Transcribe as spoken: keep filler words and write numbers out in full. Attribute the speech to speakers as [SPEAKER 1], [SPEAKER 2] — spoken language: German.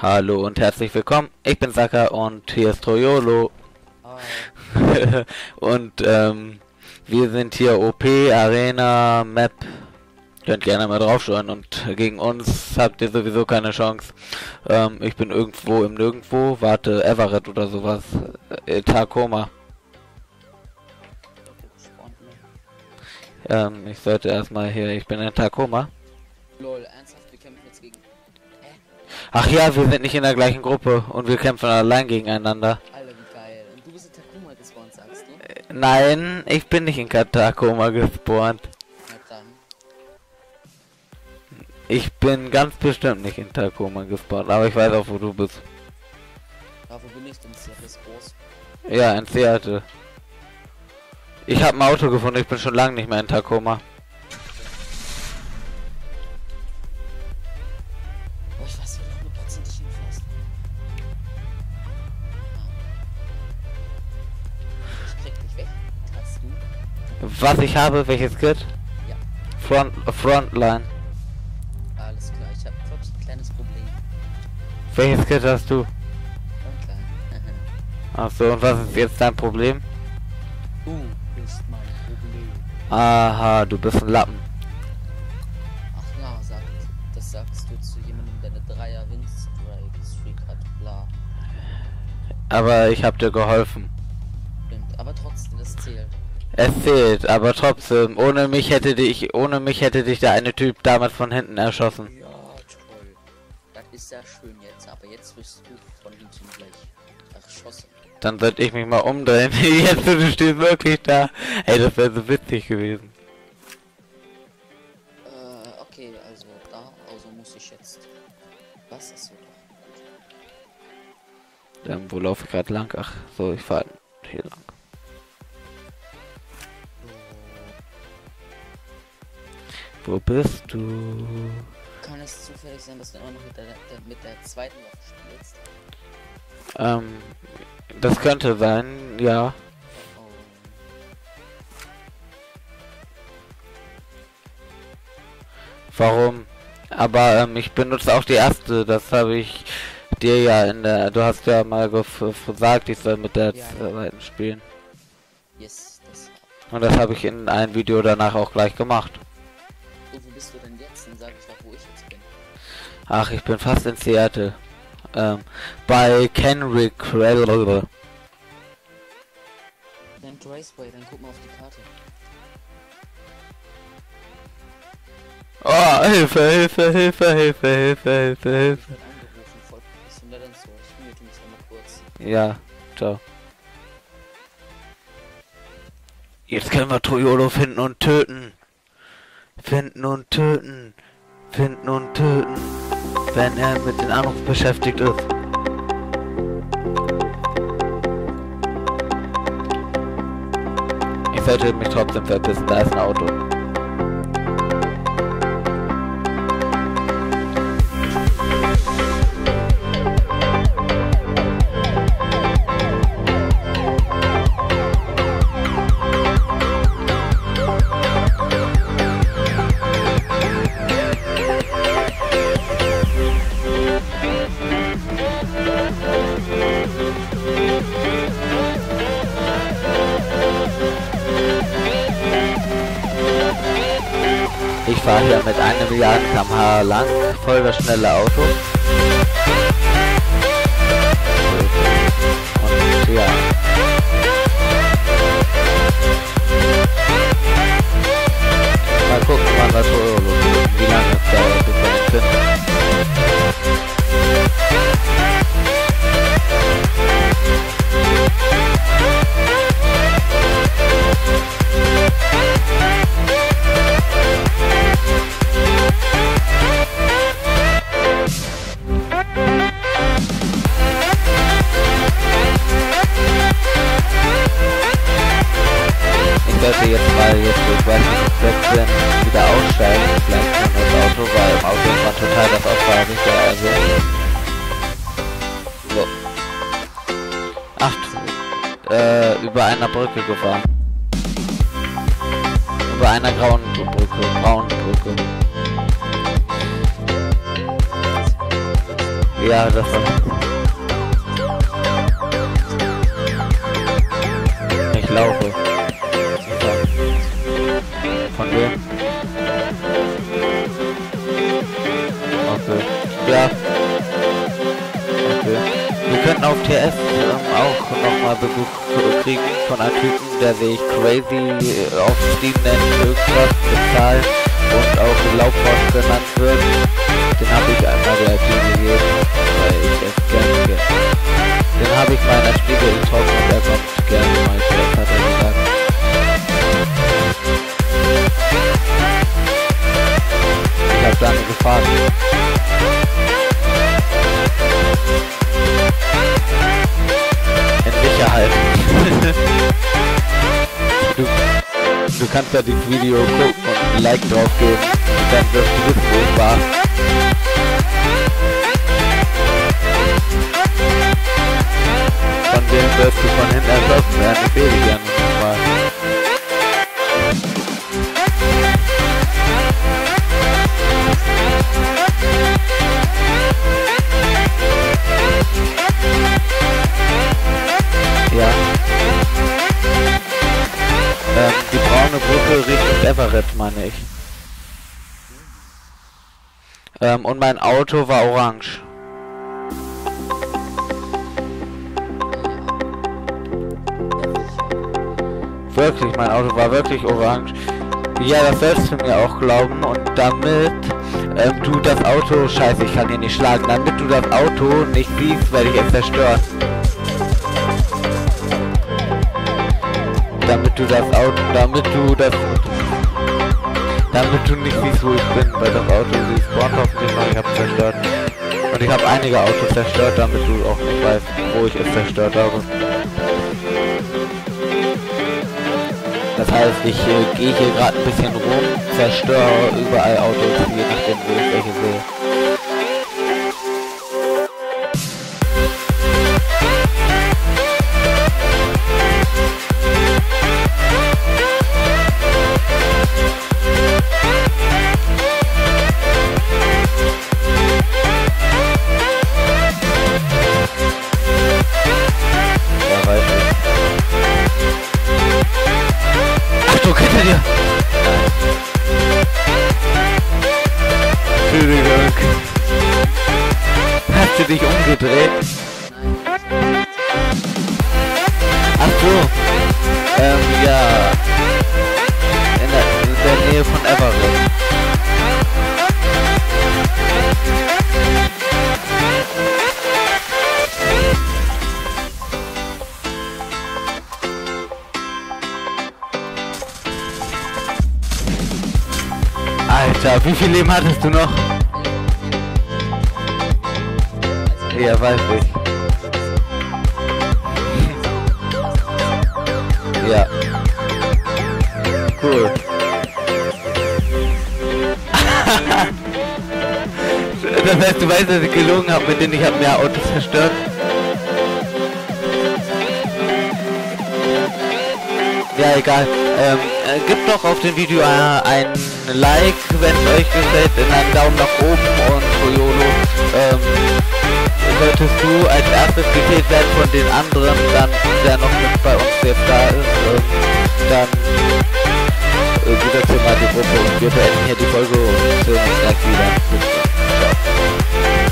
[SPEAKER 1] Hallo und herzlich willkommen. Ich bin Saka und hier ist Toyolo.
[SPEAKER 2] Oh.
[SPEAKER 1] Und ähm, wir sind hier O P, Arena, Map. Könnt gerne mal draufschauen und gegen uns habt ihr sowieso keine Chance. Ähm, ich bin irgendwo im Nirgendwo. Warte, Everett oder sowas. Äh, Tacoma. Ähm, ich sollte erstmal hier, ich bin in Tacoma.
[SPEAKER 2] Lol, ernsthaft, wir kämpfen jetzt gegen... Hä?
[SPEAKER 1] Ach ja, wir sind nicht in der gleichen Gruppe und wir kämpfen allein gegeneinander.
[SPEAKER 2] Alter, wie geil. Und du bist in Tacoma gespawnt, sagst du?
[SPEAKER 1] Äh, nein, ich bin nicht in Tacoma gespawnt.
[SPEAKER 2] Na dann.
[SPEAKER 1] Ich bin ganz bestimmt nicht in Tacoma gespawnt, aber ich weiß auch, wo du bist.
[SPEAKER 2] Ja, wo bin ich denn? Seattle ist groß.
[SPEAKER 1] Ja, in Seattle. Ich habe ein Auto gefunden, ich bin schon lange nicht mehr in Tacoma.
[SPEAKER 2] Oh, ich weiß, wie du hundertprozentig hinfährst. Ich krieg dich weg. Hast du?
[SPEAKER 1] Was ich habe, welches Kit?
[SPEAKER 2] Ja.
[SPEAKER 1] Front, Frontline.
[SPEAKER 2] Alles klar, ich habe, glaube ich, ein kleines Problem.
[SPEAKER 1] Welches Kit hast du?
[SPEAKER 2] Und klein.
[SPEAKER 1] Ach so, und was ist jetzt dein Problem?
[SPEAKER 2] Du bist mein Problem.
[SPEAKER 1] Aha, du bist ein Lappen.
[SPEAKER 2] Ach ja, sagt, das sagst du zu jemandem, der eine Dreier Windstrike hat, bla.
[SPEAKER 1] Aber ich habe dir geholfen.
[SPEAKER 2] Stimmt, aber trotzdem, das zählt.
[SPEAKER 1] Es zählt, aber trotzdem, ohne mich hätte dich, ohne mich hätte dich der eine Typ damals von hinten erschossen.
[SPEAKER 2] Ja, toll. Das ist ja schön jetzt, aber jetzt wirst du von hinten gleich erschossen.
[SPEAKER 1] Dann sollte ich mich mal umdrehen. Jetzt, du stehst wirklich da. Ey, das wäre so witzig gewesen.
[SPEAKER 2] Äh, okay, also da, also muss ich jetzt. Was ist so doch?
[SPEAKER 1] Ähm, wo laufe ich gerade lang? Ach, so, ich fahre hier lang. Wo bist du?
[SPEAKER 2] Kann es zufällig sein, dass du immer noch mit der, der, mit der zweiten Waffe spielst?
[SPEAKER 1] Ähm, das könnte sein, ja.
[SPEAKER 2] Oh.
[SPEAKER 1] Warum? Aber ähm, ich benutze auch die erste, das habe ich dir ja in der, du hast ja mal gesagt, ich soll mit der
[SPEAKER 2] Ja,
[SPEAKER 1] zweiten spielen.
[SPEAKER 2] Yes, das.
[SPEAKER 1] Und das habe ich in einem Video danach auch gleich gemacht.
[SPEAKER 2] Und wo bist du denn jetzt? Dann sag ich doch, wo ich jetzt bin.
[SPEAKER 1] Ach, ich bin fast in Seattle. Ähm, bei Kenrick Railroad.
[SPEAKER 2] Dann Raceway, dann guck mal auf die Karte.
[SPEAKER 1] Oh, Hilfe, Hilfe, Hilfe, Hilfe, Hilfe, Hilfe, Hilfe.
[SPEAKER 2] Ich werde angerufen, voll professionell und so. Ich mute mich einmal kurz.
[SPEAKER 1] Ja, ciao. Jetzt können wir Toyolo finden und töten. Finden und töten. Finden und töten. Wenn er mit dem Anruf beschäftigt ist. Ich sollte mich trotzdem verpissen, da ist ein Auto. Ich fahre hier mit einer Milliarde Kilometer pro Stunde lang, voll das schnelle Auto. Und ja. Mal gucken, wann das Toyolo geht, wie lange es dauert, bis wir ihn finden. Ich sollte jetzt mal, jetzt wo ich weiß nicht, ob ich bin, wieder aussteigen, vielleicht von das Auto, weil im Auto ist man total das Opfer, hab ich ja, also. So. Ach, äh, über einer Brücke gefahren. Über einer grauen Brücke, braunen Brücke. Ja, das war... Ich laufe. Von wem? Okay. Ja. Okay. Wir könnten auf T S ähm, auch nochmal Besuch kriegen von einem Typen, der sich Crazy äh, auf Steam nennt, irgendwas bezahlt und auch Laubfrosch genannt wird. Den habe ich einmal der I P gegeben, weil ich es gerne gehe. Den habe ich mal in der Spiegel getroffen und er kommt gerne mal zu, das hat er gesagt. Ich habe dann gefragt. In Sicherheit. du, du kannst ja dieses Video gucken und ein Like drauf geben und dann wirst du wissen, wo ich war. Von dem wirst du von hinten erschossen werden, ich sehe dich ja nicht mal. Ja. Ähm, die braune Brücke Richtung Everett, meine ich. Ähm, und mein Auto war orange. Wirklich, mein Auto war wirklich orange. Ja, das sollst du mir auch glauben. Und damit ähm, du das Auto... Scheiße, ich kann hier nicht schlagen. Damit du das Auto nicht siehst, werde ich es zerstören. Damit du das Auto... Damit du das... Damit du nicht siehst, wo ich bin. Weil das Auto, sie spawnt hoffentlich noch. Ich habe zerstört. Und ich habe einige Autos zerstört, damit du auch nicht weißt, wo ich es zerstört habe. Das heißt, ich äh, gehe hier gerade ein bisschen rum, zerstöre überall Autos, je nachdem, wo ich welche sehe. Ja, weiß ich. Achtung, hinter dir! Entschuldigung. Hast du dich umgedreht? Ach so. Ähm, ja. In der, in der Nähe von Everett. Alter, wie viel Leben hattest du noch? Ja, weiß ich. Ja. Cool. Das heißt, du weißt, dass ich gelogen habe, mit denen ich habe mehr Autos zerstört. Ja, egal. Ähm, äh, gebt doch auf dem Video äh, ein Like, wenn es euch gefällt, in einen Daumen nach oben und Toyolo. Ähm, solltest du als erstes gekillt werden von den anderen, dann der noch mit bei uns jetzt da ist, ähm, dann äh, geht das hier mal die Gruppe und wir beenden hier die Folge und sehen uns gleich wieder. Bis dann. Ciao.